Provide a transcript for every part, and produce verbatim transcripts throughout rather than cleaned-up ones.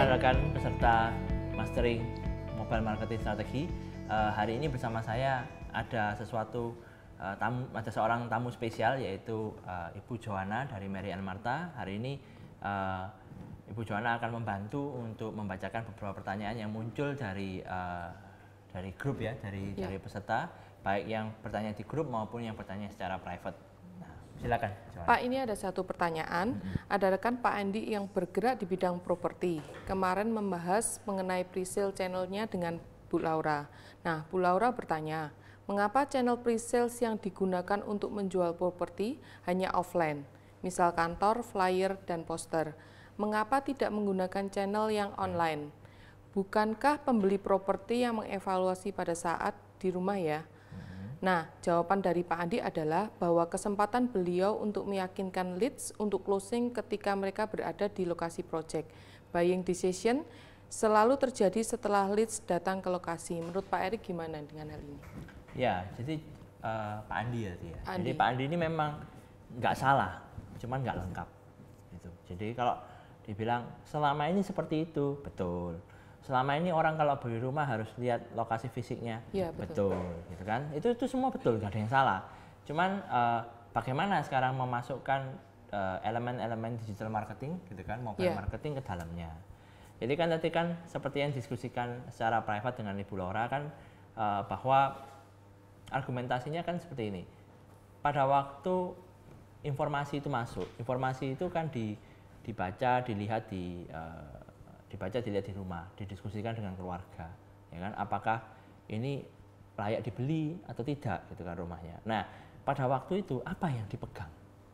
rekan-rekan peserta Mastering Mobile Marketing Strategi. Uh, hari ini bersama saya ada sesuatu uh, tamu, ada seorang tamu spesial yaitu uh, Ibu Joanna dari Mary and Martha. Hari ini uh, Ibu Joanna akan membantu untuk membacakan beberapa pertanyaan yang muncul dari uh, dari grup ya, dari ya. dari peserta, baik yang bertanya di grup maupun yang bertanya secara private. Silakan, Joanna. Pak, ini ada satu pertanyaan. Mm-hmm. Ada rekan Pak Andi yang bergerak di bidang properti. Kemarin membahas mengenai presale channelnya dengan Bu Laura. Nah, Bu Laura bertanya, mengapa channel presales yang digunakan untuk menjual properti hanya offline, misal kantor, flyer, dan poster? Mengapa tidak menggunakan channel yang online? Bukankah pembeli properti yang mengevaluasi pada saat di rumah ya? Nah, jawaban dari Pak Andi adalah bahwa kesempatan beliau untuk meyakinkan leads untuk closing ketika mereka berada di lokasi project. Buying decision selalu terjadi setelah leads datang ke lokasi. Menurut Pak Erik gimana dengan hal ini? Ya, jadi uh, Pak Andi ya, ya. Andi. Jadi Pak Andi ini memang nggak salah, cuman nggak lengkap. Gitu. Jadi kalau dibilang selama ini seperti itu, betul. Selama ini orang kalau beli rumah harus lihat lokasi fisiknya, ya, betul. betul, gitu kan? Itu itu semua betul, nggak ada yang salah. Cuman uh, bagaimana sekarang memasukkan elemen-elemen uh, digital marketing, gitu kan, mobile ya. marketing ke dalamnya. Jadi kan tadi kan seperti yang diskusikan secara private dengan Ibu Laura kan uh, bahwa argumentasinya kan seperti ini. Pada waktu informasi itu masuk, informasi itu kan di, dibaca, dilihat di uh, dibaca dilihat di rumah, didiskusikan dengan keluarga, ya kan? Apakah ini layak dibeli atau tidak, gitu kan rumahnya. Nah, pada waktu itu apa yang dipegang?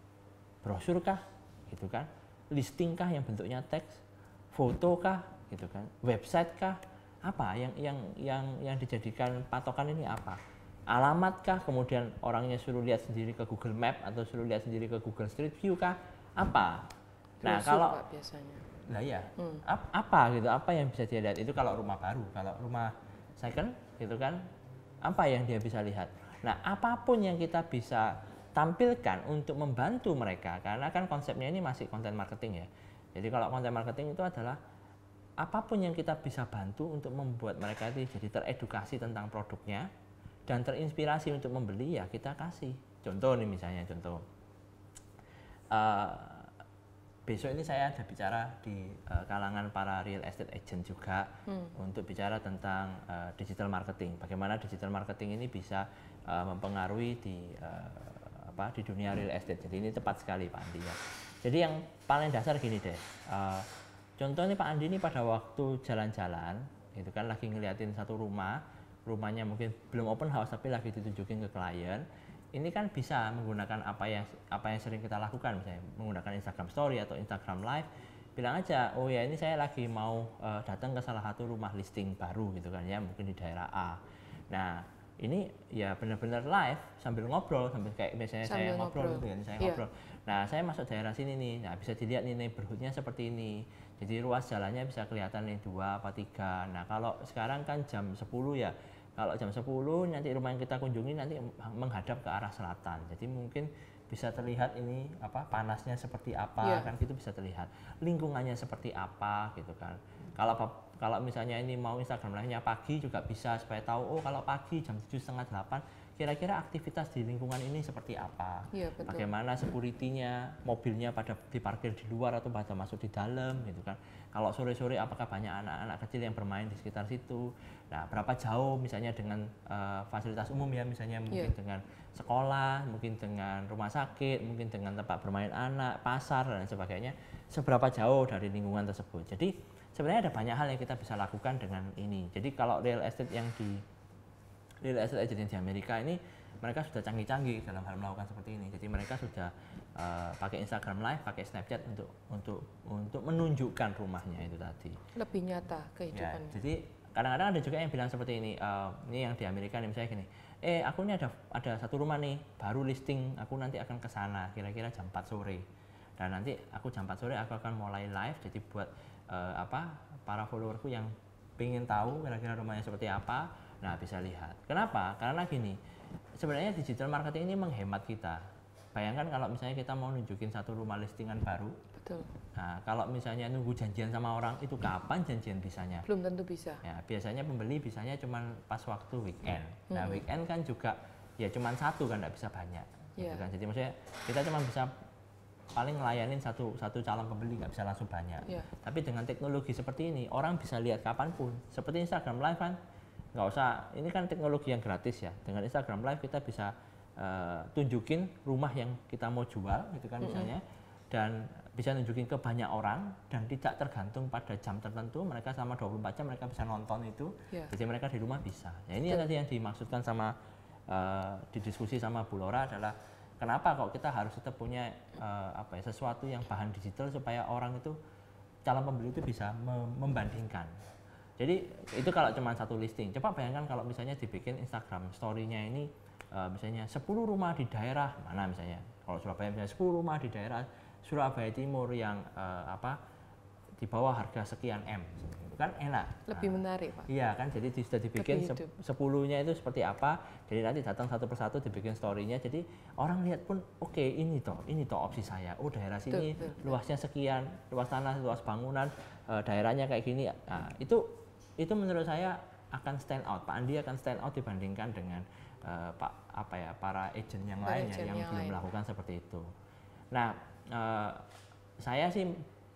Brosur kah, gitu kan? Listing kah yang bentuknya teks, foto kah, gitu kan? Website kah? Apa yang yang yang yang dijadikan patokan ini apa? Alamat kah? Kemudian orangnya suruh lihat sendiri ke Google Map atau suruh lihat sendiri ke Google Street View kah? Apa? Nah, brosur, kalau Pak, biasanya. Lah ya, hmm. ap, apa gitu, apa yang bisa dia lihat itu kalau rumah baru, kalau rumah second gitu kan, apa yang dia bisa lihat. Nah, apapun yang kita bisa tampilkan untuk membantu mereka, karena kan konsepnya ini masih content marketing ya. Jadi kalau content marketing itu adalah apapun yang kita bisa bantu untuk membuat mereka itu jadi teredukasi tentang produknya dan terinspirasi untuk membeli, ya kita kasih. Contoh nih misalnya, contoh. Uh, Besok ini saya ada bicara di uh, kalangan para real estate agent juga hmm. untuk bicara tentang uh, digital marketing. Bagaimana digital marketing ini bisa uh, mempengaruhi di uh, apa di dunia real estate. Jadi ini tepat sekali Pak Andi ya. Jadi yang paling dasar gini deh. Uh, contohnya Pak Andi ini pada waktu jalan-jalan, itu kan lagi ngeliatin satu rumah, rumahnya mungkin belum open house tapi lagi ditunjukin ke klien. Ini kan bisa menggunakan apa yang apa yang sering kita lakukan, misalnya menggunakan Instagram Story atau Instagram Live, bilang aja, oh ya ini saya lagi mau uh, datang ke salah satu rumah listing baru gitu kan ya, mungkin di daerah A. Nah ini ya benar-benar live sambil ngobrol, sambil kayak biasanya sambil saya ngobrol, ngobrol gitu kan, saya yeah. ngobrol. Nah saya masuk daerah sini nih, nah bisa dilihat nih neighborhoodnya seperti ini. Jadi ruas jalannya bisa kelihatan nih dua apa tiga. Nah kalau sekarang kan jam sepuluh ya. Kalau jam sepuluh nanti rumah yang kita kunjungi nanti menghadap ke arah selatan. Jadi mungkin bisa terlihat ini apa panasnya seperti apa, yeah. kan gitu bisa terlihat. Lingkungannya seperti apa gitu kan. Kalau kalau misalnya ini mau Instagram live-nya pagi juga bisa supaya tahu oh kalau pagi jam tujuh setengah delapan kira-kira aktivitas di lingkungan ini seperti apa. Yeah, betul. Bagaimana security-nya, mobilnya pada diparkir di luar atau pada masuk di dalam gitu kan. Kalau sore-sore apakah banyak anak-anak kecil yang bermain di sekitar situ. Nah, berapa jauh misalnya dengan uh, fasilitas umum ya, misalnya mungkin yeah. dengan sekolah, mungkin dengan rumah sakit, mungkin dengan tempat bermain anak, pasar dan sebagainya, seberapa jauh dari lingkungan tersebut. Jadi sebenarnya ada banyak hal yang kita bisa lakukan dengan ini. Jadi kalau real estate yang di real estate agent di Amerika ini mereka sudah canggih-canggih dalam hal melakukan seperti ini. Jadi mereka sudah uh, pakai Instagram Live, pakai Snapchat untuk untuk untuk menunjukkan rumahnya itu tadi. Lebih nyata kehidupannya. Ya, jadi kadang-kadang ada juga yang bilang seperti ini, uh, ini yang di Amerika nih misalnya gini, eh aku ini ada ada satu rumah nih baru listing, aku nanti akan ke sana kira-kira jam empat sore. Dan nanti aku jam empat sore aku akan mulai live, jadi buat uh, apa para followerku yang pengen tahu kira-kira rumahnya seperti apa, nah bisa lihat. Kenapa? Karena gini, sebenarnya digital marketing ini menghemat kita. bayangkan kalau misalnya kita mau nunjukin satu rumah listingan baru. Betul. Nah, kalau misalnya nunggu janjian sama orang, itu kapan janjian bisanya? Belum tentu bisa. Ya, biasanya pembeli bisanya cuma pas waktu weekend. Nah, hmm. weekend kan juga ya cuma satu kan, nggak bisa banyak. Yeah. Gitu kan. Jadi maksudnya kita cuma bisa paling ngelayanin satu satu calon pembeli, nggak bisa langsung banyak. Yeah. Tapi dengan teknologi seperti ini, orang bisa lihat kapanpun. Seperti Instagram Live kan, nggak usah. Ini kan teknologi yang gratis ya. Dengan Instagram Live kita bisa uh, tunjukin rumah yang kita mau jual, gitu kan misalnya. Mm-hmm. Dan bisa nunjukin ke banyak orang dan tidak tergantung pada jam tertentu, mereka selama dua puluh empat jam mereka bisa nonton itu. Yeah. Jadi mereka di rumah bisa. Ya, ini yang tadi yang dimaksudkan sama uh, didiskusi sama Bu Laura adalah kenapa kok kita harus tetap punya uh, apa ya, sesuatu yang bahan digital supaya orang itu, calon pembeli itu bisa mem membandingkan. Jadi itu kalau cuma satu listing. Coba bayangkan kalau misalnya dibikin Instagram story-nya ini uh, misalnya sepuluh rumah di daerah mana misalnya. Kalau Surabaya misalnya sepuluh rumah di daerah Surabaya Timur yang uh, apa di bawah harga sekian M, itu kan enak. Lebih nah, menarik, Pak. Iya kan, jadi sudah dibikin sepuluhnya itu seperti apa, jadi nanti datang satu persatu dibikin story-nya, jadi orang lihat pun oke okay, ini toh, ini toh opsi saya. Oh daerah sini betul, betul, luasnya sekian, luas tanah, luas bangunan, uh, daerahnya kayak gini. Nah, itu itu menurut saya akan stand out. Pak Andi akan stand out dibandingkan dengan uh, Pak apa ya para agent yang lainnya yang, yang belum lain. melakukan seperti itu. Nah, Uh, saya sih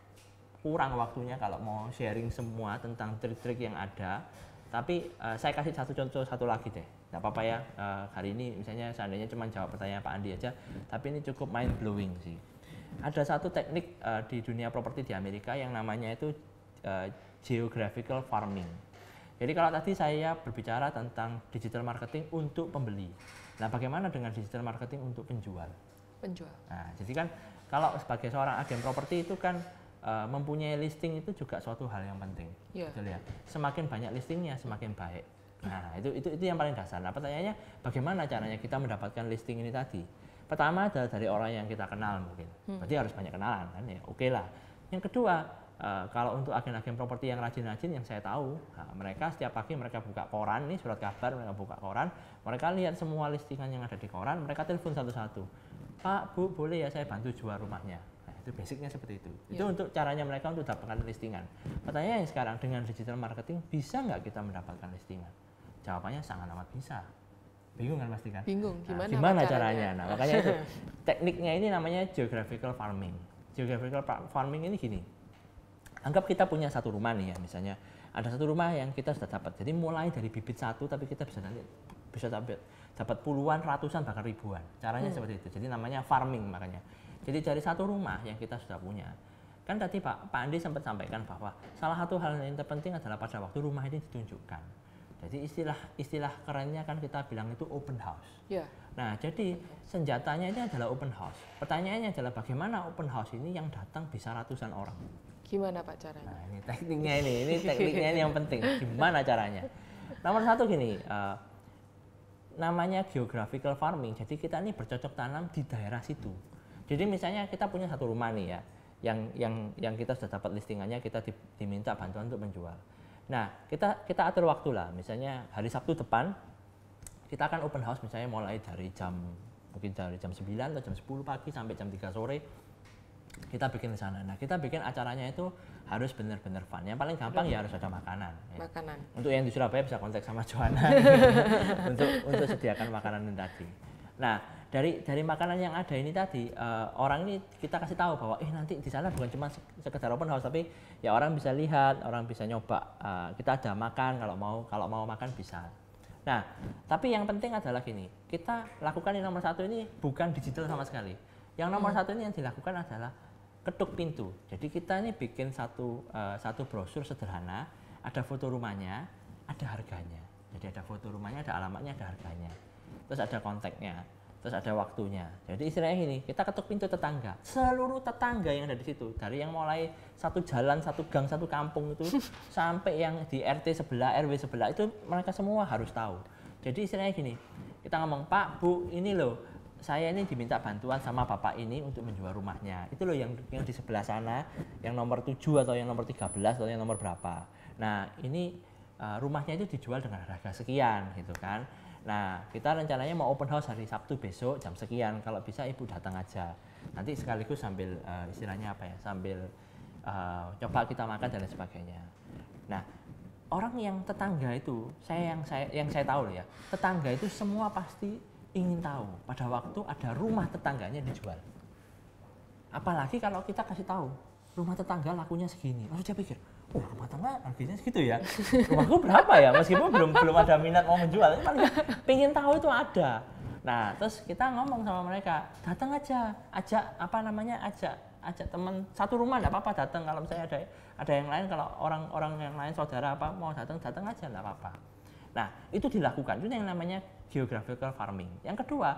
kurang waktunya kalau mau sharing semua tentang trik-trik yang ada, tapi uh, saya kasih satu contoh satu lagi deh, nggak apa-apa ya. Uh, hari ini misalnya seandainya cuma jawab pertanyaan Pak Andi aja, tapi ini cukup mind blowing sih. Ada satu teknik uh, di dunia properti di Amerika yang namanya itu uh, geographical farming. Jadi kalau tadi saya berbicara tentang digital marketing untuk pembeli, nah bagaimana dengan digital marketing untuk penjual? Penjual. Nah, jadi kan kalau sebagai seorang agen properti itu kan uh, mempunyai listing itu juga suatu hal yang penting. Yeah. Betul ya. Semakin banyak listingnya semakin baik. Nah, itu itu itu yang paling dasar. Nah, pertanyaannya bagaimana caranya kita mendapatkan listing ini tadi? Pertama adalah dari orang yang kita kenal mungkin. Hmm. Berarti harus banyak kenalan kan ya. Oke lah. Yang kedua, uh, kalau untuk agen-agen properti yang rajin-rajin yang saya tahu, nah, mereka setiap pagi mereka buka koran nih, surat kabar, mereka buka koran, mereka lihat semua listingan yang ada di koran, mereka telepon satu-satu. Pak, Bu, boleh ya saya bantu jual rumahnya. Nah, itu basicnya seperti itu. Yeah. Itu untuk caranya mereka untuk dapatkan listingan. Pertanyaannya sekarang dengan digital marketing bisa nggak kita mendapatkan listingan? Jawabannya sangat amat bisa. Bingung kan pasti kan? Bingung. Gimana, nah, gimana caranya? caranya? Nah, makanya itu tekniknya ini namanya geographical farming. Geographical farming ini gini. Anggap kita punya satu rumah nih ya, misalnya ada satu rumah yang kita sudah dapat. Jadi mulai dari bibit satu, tapi kita bisa nanti bisa dapat dapat puluhan, ratusan, bahkan ribuan. Caranya hmm. seperti itu. Jadi namanya farming makanya. Jadi dari satu rumah yang kita sudah punya, kan tadi Pak Pak Andi sempat sampaikan bahwa salah satu hal yang terpenting adalah pada waktu rumah ini ditunjukkan. Jadi istilah istilah kerennya kan kita bilang itu open house. Yeah. Nah, jadi senjatanya ini adalah open house. Pertanyaannya adalah bagaimana open house ini yang datang bisa ratusan orang. Gimana Pak caranya? Nah, ini tekniknya ini, ini tekniknya ini yang penting. Gimana caranya? Nomor satu gini. Uh, namanya geographical farming, jadi kita ini bercocok tanam di daerah situ. Jadi misalnya kita punya satu rumah nih ya, yang yang yang kita sudah dapat listingannya, kita di, diminta bantuan untuk menjual. Nah, kita kita atur waktu lah, misalnya hari Sabtu depan kita akan open house misalnya mulai dari jam mungkin dari jam sembilan atau jam sepuluh pagi sampai jam tiga sore. Kita bikin di sana. Nah, kita bikin acaranya itu harus benar-benar fun. Yang paling gampang ya harus ada makanan. Ya. Makanan. Untuk yang di Surabaya bisa kontak sama Joanna untuk untuk sediakan makanan ini tadi. Nah, dari dari makanan yang ada ini tadi, uh, orang ini kita kasih tahu bahwa eh nanti di sana bukan cuma sekedar open house, tapi ya orang bisa lihat, orang bisa nyoba. Uh, kita ada makan kalau mau kalau mau makan bisa. Nah, tapi yang penting adalah gini, kita lakukan yang nomor satu ini bukan digital sama sekali. Yang nomor hmm. satu ini yang dilakukan adalah ketuk pintu. Jadi kita ini bikin satu uh, satu brosur sederhana, ada foto rumahnya, ada harganya. Jadi ada foto rumahnya, ada alamatnya, ada harganya. Terus ada kontaknya, terus ada waktunya. Jadi istilahnya gini, kita ketuk pintu tetangga. Seluruh tetangga yang ada di situ, dari yang mulai satu jalan, satu gang, satu kampung itu sampai yang di R T sebelah, R W sebelah itu mereka semua harus tahu. Jadi istilahnya gini, kita ngomong, "Pak, Bu, ini loh saya ini diminta bantuan sama bapak ini untuk menjual rumahnya. Itu loh yang yang di sebelah sana, yang nomor tujuh atau yang nomor tiga belas atau yang nomor berapa. Nah, ini uh, rumahnya itu dijual dengan harga sekian gitu kan. Nah, kita rencananya mau open house hari Sabtu besok jam sekian. Kalau bisa Ibu datang aja. Nanti sekaligus sambil uh, istilahnya apa ya? Sambil uh, coba kita makan dan lain sebagainya. Nah, orang yang tetangga itu, saya yang saya yang saya tahu loh ya, tetangga itu semua pasti ingin tahu pada waktu ada rumah tetangganya dijual. Apalagi kalau kita kasih tahu rumah tetangga lakunya segini, lalu dia pikir, oh rumah tangga harganya segitu ya, rumahku berapa ya, meskipun belum belum ada minat mau menjual, tapi paling pengen tahu itu ada. Nah terus kita ngomong sama mereka, datang aja, ajak apa namanya, ajak ajak teman satu rumah nggak apa-apa datang, kalau misalnya ada ada yang lain, kalau orang-orang yang lain saudara apa mau datang datang aja nggak apa-apa. Nah itu dilakukan, itu yang namanya geographical farming. Yang kedua,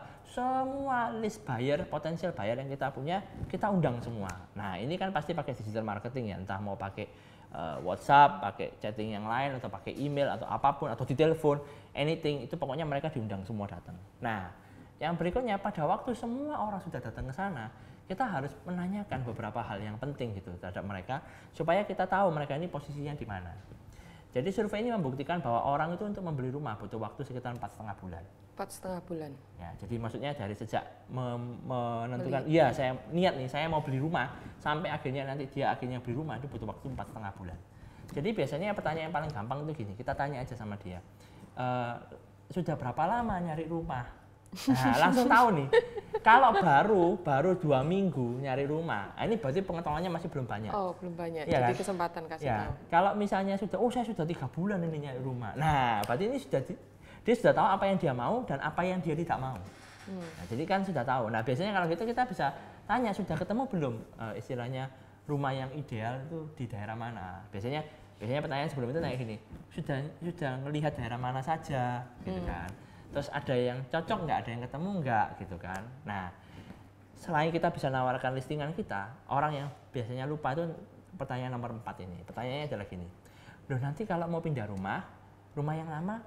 semua list buyer, potensial buyer yang kita punya, kita undang semua. Nah ini kan pasti pakai digital marketing ya, entah mau pakai uh, WhatsApp, pakai chatting yang lain, atau pakai email, atau apapun, atau di telepon, anything, itu pokoknya mereka diundang semua datang. Nah yang berikutnya, pada waktu semua orang sudah datang ke sana, kita harus menanyakan beberapa hal yang penting gitu terhadap mereka, supaya kita tahu mereka ini posisinya di mana. Jadi survei ini membuktikan bahwa orang itu untuk membeli rumah butuh waktu sekitar empat setengah bulan. Empat setengah bulan. Ya, jadi maksudnya dari sejak mem menentukan, iya saya niat nih saya mau beli rumah, sampai akhirnya nanti dia akhirnya beli rumah itu butuh waktu empat setengah bulan. Jadi biasanya pertanyaan yang paling gampang itu gini, kita tanya aja sama dia, e, sudah berapa lama nyari rumah? Nah langsung tahu nih, kalau baru baru dua minggu nyari rumah, nah, ini berarti pengetahuannya masih belum banyak. Oh belum banyak, ya, jadi kan? kesempatan kasih ya. tahu. Kalau misalnya sudah, oh saya sudah tiga bulan ini nyari rumah, nah berarti ini sudah dia sudah tahu apa yang dia mau dan apa yang dia tidak mau. Hmm. Nah, jadi kan sudah tahu. Nah biasanya kalau gitu kita bisa tanya, sudah ketemu belum uh, istilahnya rumah yang ideal itu di daerah mana? Biasanya biasanya pertanyaan sebelum itu nanya gini, sudah sudah melihat daerah mana saja, gitu hmm. kan? Terus ada yang cocok nggak, ada yang ketemu nggak gitu kan. Nah selain kita bisa nawarkan listingan kita, orang yang biasanya lupa itu pertanyaan nomor empat ini. Pertanyaannya adalah gini, loh nanti kalau mau pindah rumah, rumah yang lama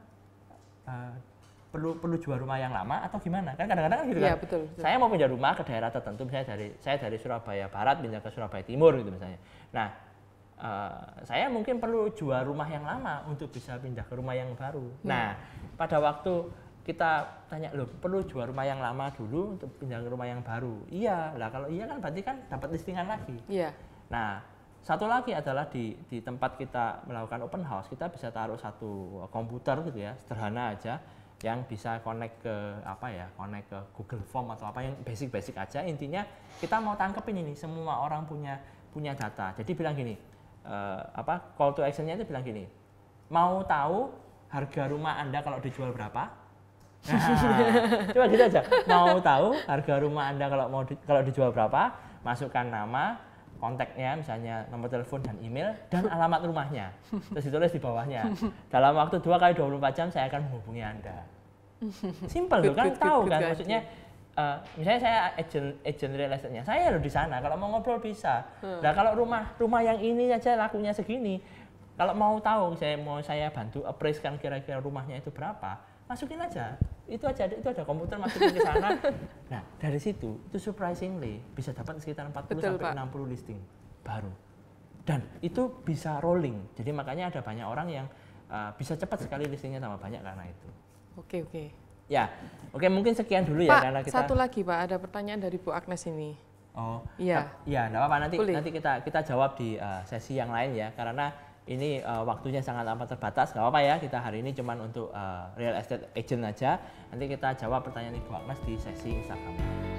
uh, perlu perlu jual rumah yang lama atau gimana? Kan kadang-kadang gitu kan. Ya, betul, betul. Saya mau pindah rumah ke daerah tertentu, misalnya dari saya dari Surabaya Barat pindah ke Surabaya Timur gitu misalnya. Nah uh, saya mungkin perlu jual rumah yang lama untuk bisa pindah ke rumah yang baru. Hmm. Nah pada waktu kita tanya, loh perlu jual rumah yang lama dulu untuk pindah ke rumah yang baru? Iya lah, kalau iya kan berarti kan dapat listingan lagi. Iya. Nah satu lagi adalah di di tempat kita melakukan open house, kita bisa taruh satu komputer gitu ya, sederhana aja, yang bisa connect ke apa ya, connect ke Google Form atau apa yang basic-basic aja. Intinya kita mau tangkepin ini semua orang punya punya data. Jadi bilang gini, uh, apa call to actionnya itu bilang gini, mau tahu harga rumah Anda kalau dijual berapa? Nah, coba gitu aja. Mau tahu harga rumah Anda kalau mau di, kalau dijual berapa? Masukkan nama, kontaknya, misalnya nomor telepon dan email dan alamat rumahnya. Terus ditulis di bawahnya. Dalam waktu dua kali dua puluh empat jam saya akan menghubungi Anda. Simple loh kan, good, tahu good, kan good, maksudnya. Uh, misalnya saya agent agent real estate-nya, saya loh di sana. Kalau mau ngobrol bisa. Hmm. Nah kalau rumah rumah yang ini aja lakunya segini. Kalau mau tahu, saya mau saya bantu appraise kan kira-kira rumahnya itu berapa, masukin aja. Itu aja, itu ada komputer masukin ke sana. Nah, dari situ itu surprisingly bisa dapat sekitar empat puluh sampai enam puluh listing baru. Dan itu bisa rolling. Jadi makanya ada banyak orang yang uh, bisa cepat sekali listingnya tambah banyak karena itu. Oke, oke. Ya. Oke, mungkin sekian dulu ya Pak, karena kita satu lagi, Pak, ada pertanyaan dari Bu Agnes ini. Oh. Iya. Iya, enggak apa-apa, nanti Boleh. nanti kita kita jawab di uh, sesi yang lain ya, karena ini uh, waktunya sangat amat terbatas. Nggak apa-apa ya, kita hari ini cuma untuk uh, real estate agent aja. Nanti kita jawab pertanyaan Ibu Agnes di sesi Instagram.